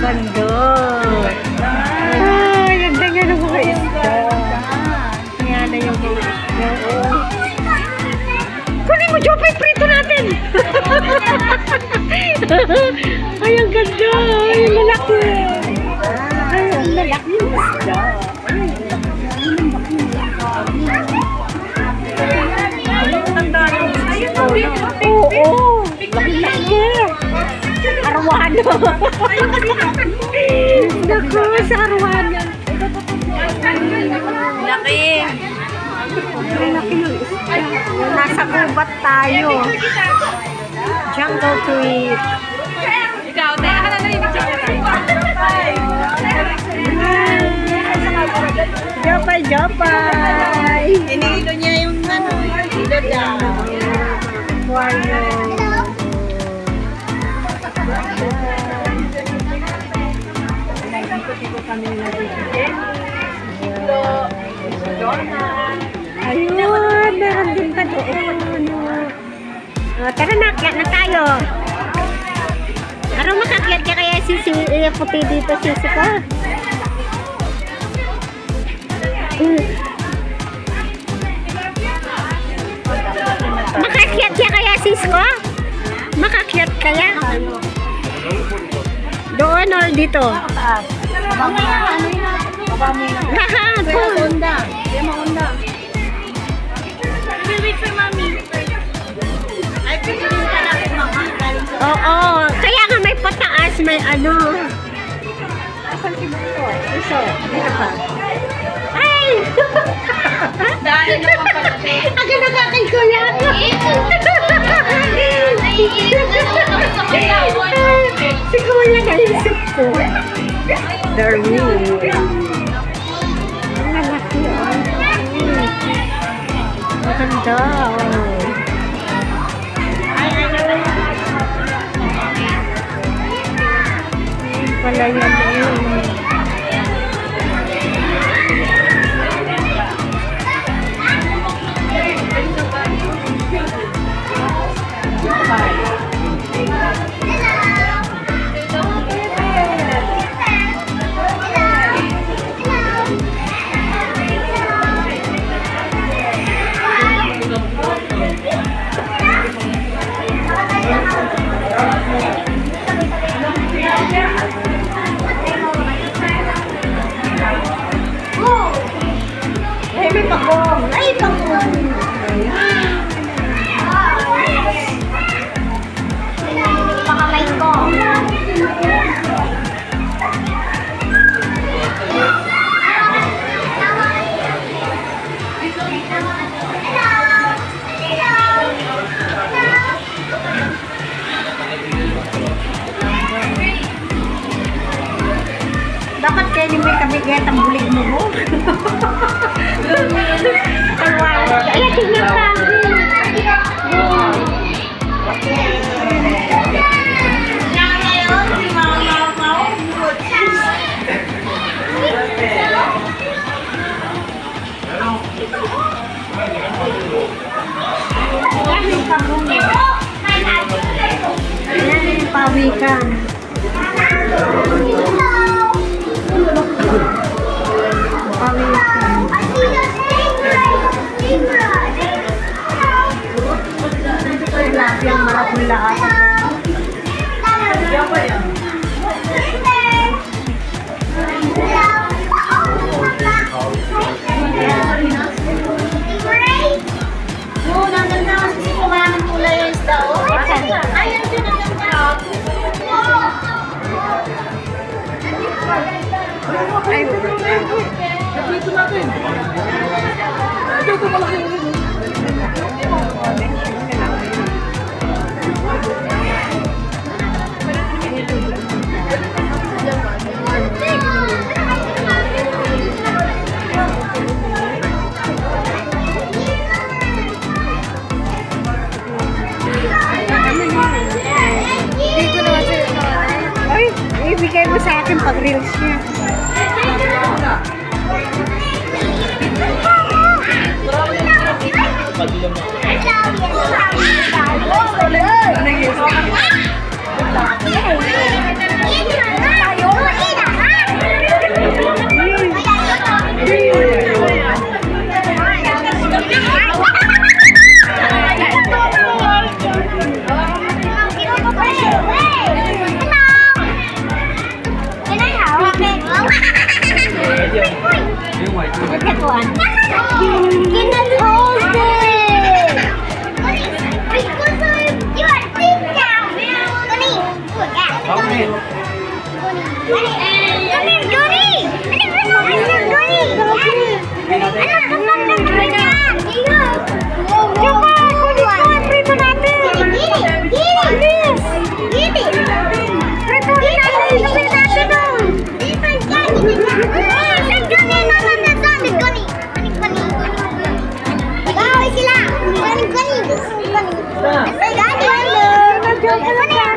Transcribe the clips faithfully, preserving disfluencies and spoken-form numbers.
ganda. Ay, ganda nga ng mga isda. Kaya na yung mga isda. Kunin mo, Jopay, prito natin. Ay, ang ganda. Ay, ang lalaki. Ay, ang lalaki yung isda. Oo, laki-laki. Arwana. Naku, sa arwana. Laki. Laki yung isda. Nasa kubat tayo. Jungle trip. Ikaw, tayo ka na na yung Jopay, Jopay. Inilo niya yung ano, ilo niya. Aquario. Nagikot-ikot kami na dito. Ayun, meron din pa doon. Uh, tara na, akyat na tayo. Araw makakyat ka kaya si si eh, puti dito, sisi ko. Uh. Makakyat ka kaya sis ko? Makakyat kaya? Doon or dito? Lahat po. Wait for mommy. Ay, pipilin ka lang kung mama. Oo, kaya nga may pataas, may ano. Asan si Buto? Iso, dito pa. Ay! Dahil naman pala. Ako nakakay ko yan. Si Kuya naisip ko. Darwin. Ang lalaki. Maganda. Pala yan eh. Ay, may pagong! Ay, pagong! Pakamay ko! Dapat kayo ni may kabigyan ang bulig mo mo. Ay, tignan pa. Ayan yung pawikan. Pawikan. Lapi ang marapula ata. Siapa ya? Oh, naganda kasi kumain ng kulay yung isda. Ayan din ang ganda. Ay, dito natin. Dito malaki yun. Ay, ibigay mo sa akin pag reels niya. Ano yun. Yung white. Look at one. Cannot hold it. Because you are deep down. Guni. How many? Guni. Guni. Guni. Ano, ano, ano, ano, Coba, kunin ko ang prito natin. Gini, gini, bilis. Gini. Prito natin, ilupin natin doon. Dito, gani. Ah, gani naman na sabi, gani. Gani, gani. Bagawin sila. Gani, gani. Gani. Gani, gani. Gani,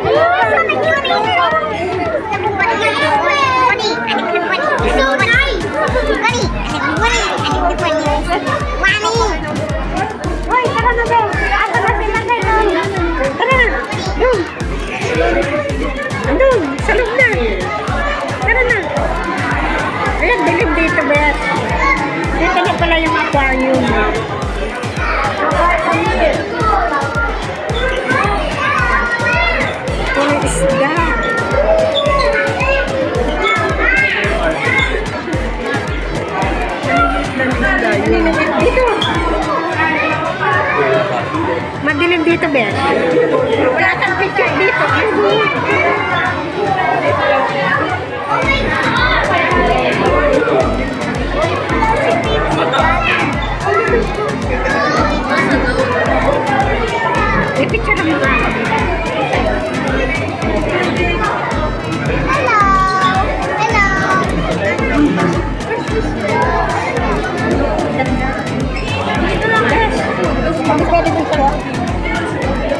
Hoy, tara na ba? Asa na sila kayo? Tara na. Doon. Doon, sa loob na. Tara na. Ayan, bilib dito, Beth. Dito na pala yung aquarium. Puro isda. Dito. Madilim dito, Ben. Wala kang picture dito. May picture lang ba? Hello! Hello! Dito lang. Yes. Pwede dito.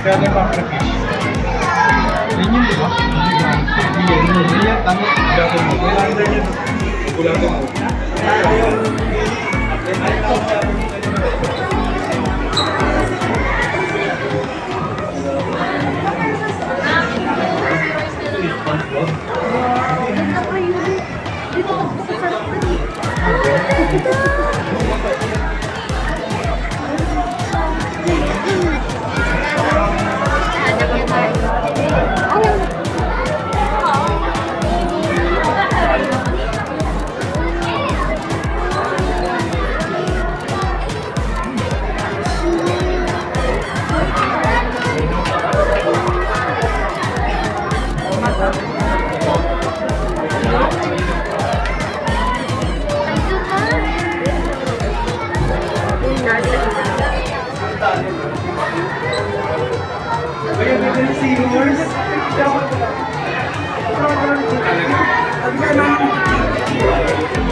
Kaya na yung fish. Yun yun, di ba? Hindi yan. Hindi yan. Tama. Gulatin mo. Gulatin mo. Seahorse.